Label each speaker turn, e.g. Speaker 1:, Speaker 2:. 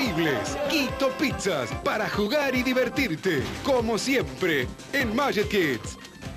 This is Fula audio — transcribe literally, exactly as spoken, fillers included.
Speaker 1: increíbles. Quito Pizzas, para jugar y divertirte. Como siempre, en Magic Kids.